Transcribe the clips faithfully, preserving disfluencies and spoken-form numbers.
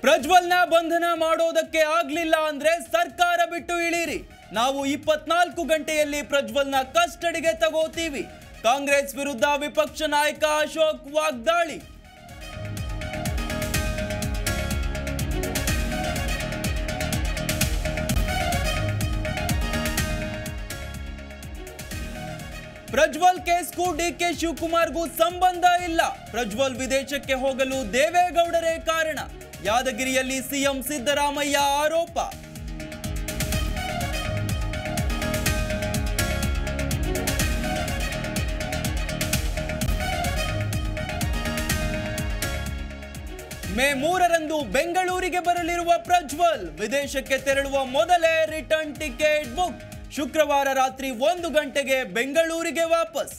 ಪ್ರಜ್ವಲ್ನ ಬಂಧನ ಮಾಡೋದಕ್ಕೆ ಆಗ್ಲಿಲ್ಲ ಅಂದ್ರೆ ಸರ್ಕಾರ ಬಿಟ್ಟು ಇಳೀರಿ. ನಾವು ಇಪ್ಪತ್ನಾಲ್ಕು ಗಂಟೆಯಲ್ಲಿ ಪ್ರಜ್ವಲ್ನ ಕಸ್ಟಡಿಗೆ ತಗೋತೀವಿ. ಕಾಂಗ್ರೆಸ್ ವಿರುದ್ಧ ವಿಪಕ್ಷ ನಾಯಕ ಅಶೋಕ್ ವಾಗ್ದಾಳಿ. ಪ್ರಜ್ವಲ್ ಕೇಸ್ಗೂ ಡಿಕೆ ಶಿವಕುಮಾರ್ಗೂ ಸಂಬಂಧ ಇಲ್ಲ. ಪ್ರಜ್ವಲ್ ವಿದೇಶಕ್ಕೆ ಹೋಗಲು ದೇವೇಗೌಡರೇ ಕಾರಣ. ಯಾದಗಿರಿಯಲ್ಲಿ ಸಿಎಂ ಸಿದ್ದರಾಮಯ್ಯ ಆರೋಪ. ಮೇ ಮೂರರಂದು ಬೆಂಗಳೂರಿಗೆ ಬರಲಿರುವ ಪ್ರಜ್ವಲ್ ವಿದೇಶಕ್ಕೆ ತೆರಳುವ ಮೊದಲೇ ರಿಟರ್ನ್ ಟಿಕೆಟ್ ಬುಕ್. ಶುಕ್ರವಾರ ರಾತ್ರಿ ಒಂದು ಗಂಟೆಗೆ ಬೆಂಗಳೂರಿಗೆ ವಾಪಸ್.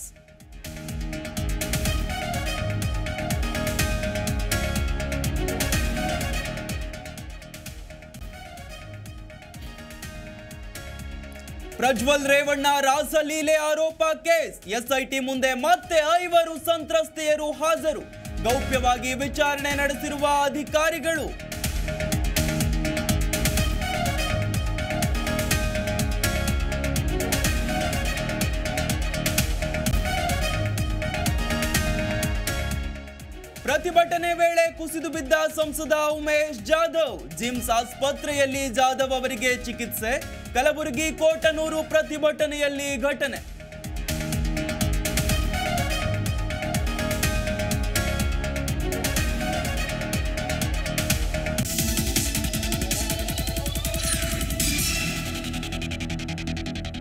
ಪ್ರಜ್ವಲ್ ರೇವಣ್ಣ ರಾಸಲೀಲೆ ಆರೋಪ ಕೇಸ್. ಎಸ್ಐಟಿ ಮುಂದೆ ಮತ್ತೆ ಐವರು ಸಂತ್ರಸ್ತೆಯರು ಹಾಜರು. ಗೌಪ್ಯವಾಗಿ ವಿಚಾರಣೆ ನಡೆಸಿರುವ ಅಧಿಕಾರಿಗಳು. ಪ್ರತಿಭಟನೆ ವೇಳೆ ಕುಸಿದು ಬಿದ್ದ ಸಂಸದ ಉಮೇಶ್ ಜಾಧವ್. ಜಿಮ್ಸ್ ಆಸ್ಪತ್ರೆಯಲ್ಲಿ ಜಾಧವ್ ಅವರಿಗೆ ಚಿಕಿತ್ಸೆ. ಕಲಬುರಗಿ ಕೋಟನೂರು ಪ್ರತಿಭಟನೆಯಲ್ಲಿ ಘಟನೆ.